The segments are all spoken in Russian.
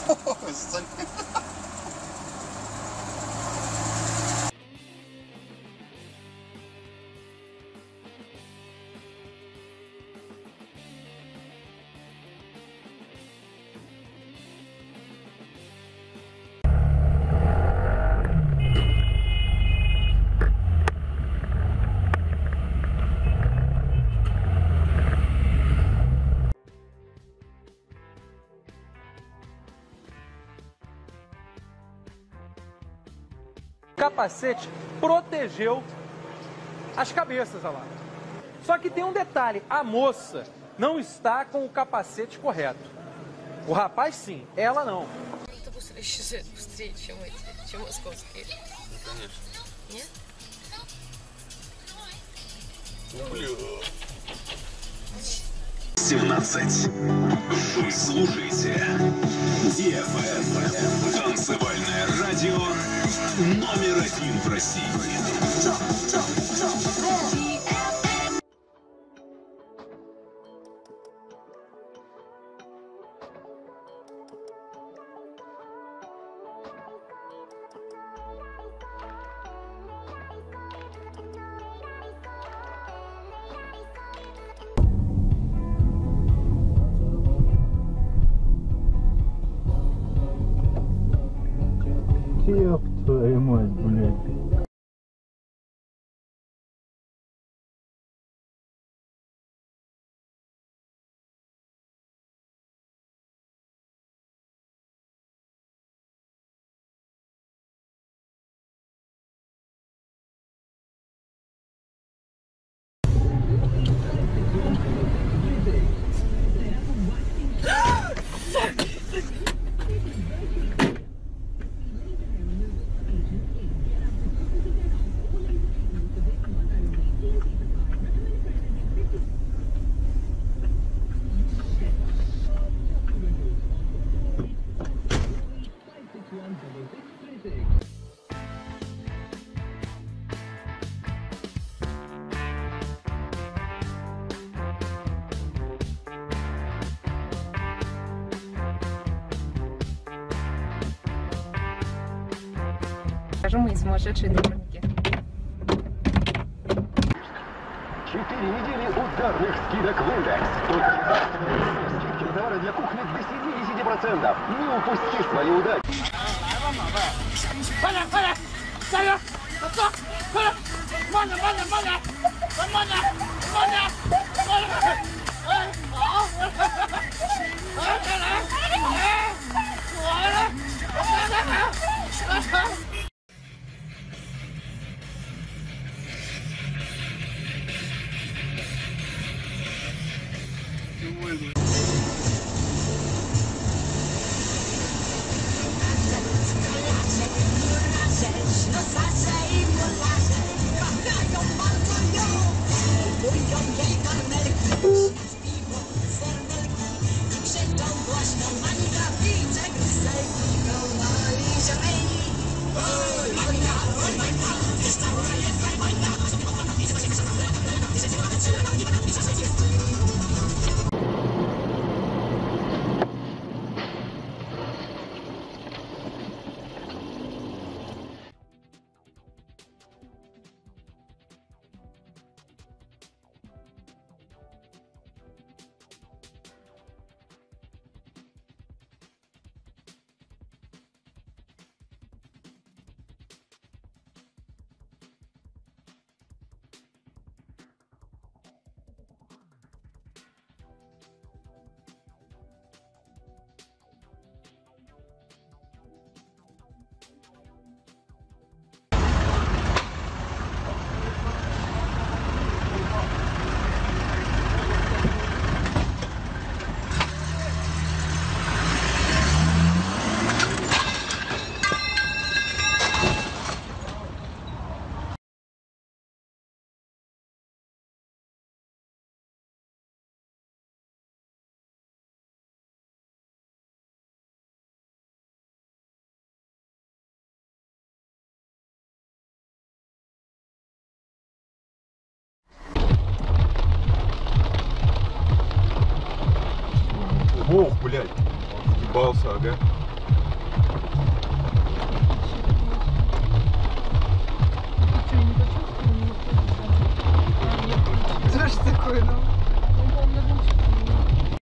O capacete protegeu as cabeças, olha lá. Só que tem um detalhe, a moça não está com o capacete correto. O rapaz sim, ela não. Автобусы еще быстрее, чем эти, чем московские. Ну, конечно. Нет? Блин. 17. Вы слушаете DFM. Танцевальное радио №1 в России. Ёб твою мать, блядь. Скажем, мы сумасшедшие дворники. 4 недели ударных скидок в индекс. Только скидки на товары для кухни до 70%. Не упусти свою удачу. Ох, блядь, ебался, ага. такой, ну, не помню, ничего.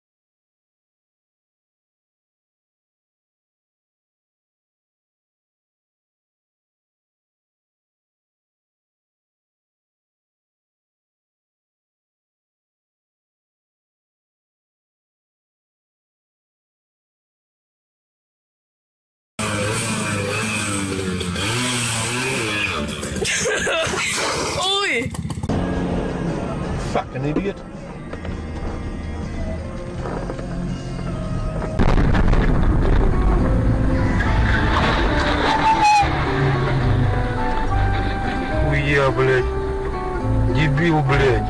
Ui! Fucking idiot. Хуя, блядь. Дебил, блядь.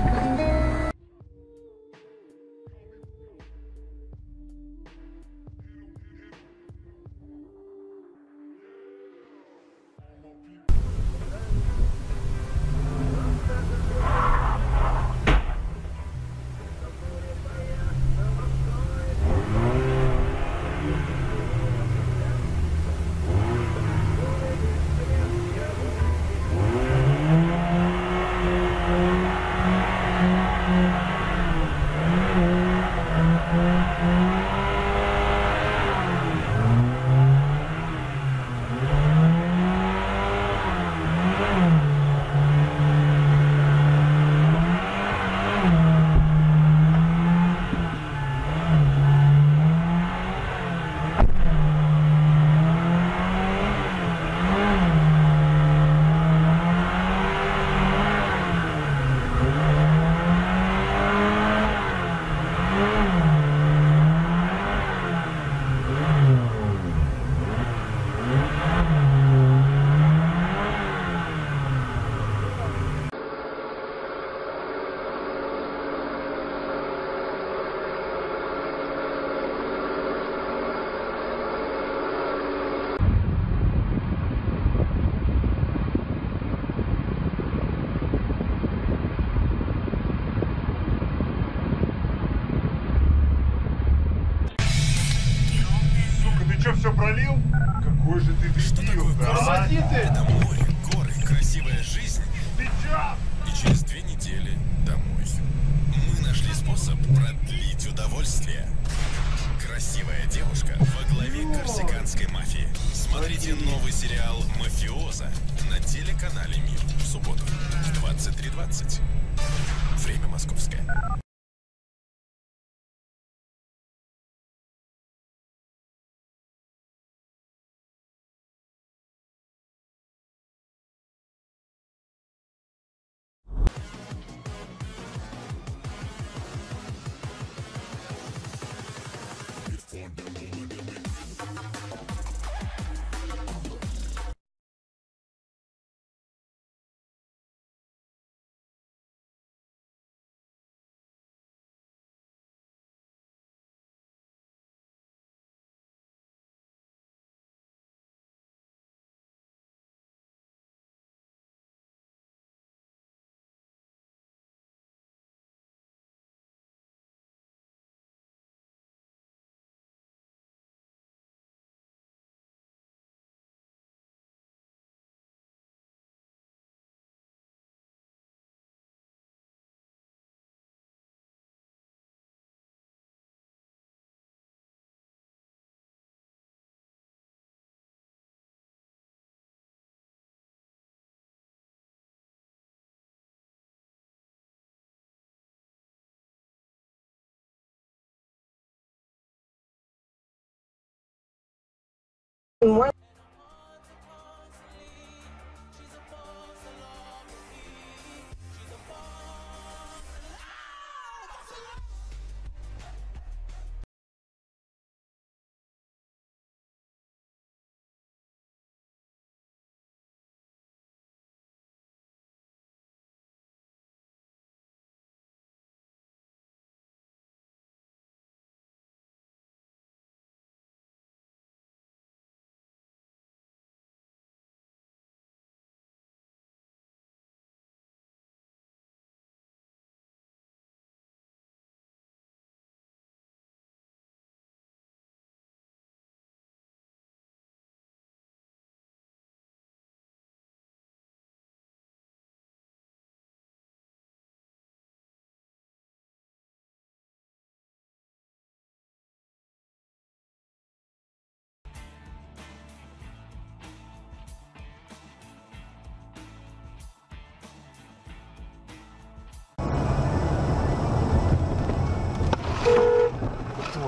Че, все пролил? Какой же ты дебил, да? Это море, горы, красивая жизнь. Ты чё? И через 2 недели домой. Мы нашли способ продлить удовольствие. Красивая девушка во главе корсиканской мафии. Смотрите новый сериал «Мафиоза» на телеканале МИР в субботу в 23:20. Время московское.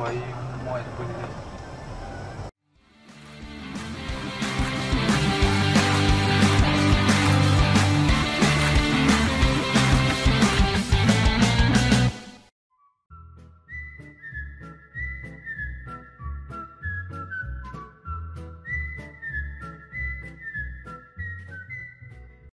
Твою мать, блядь.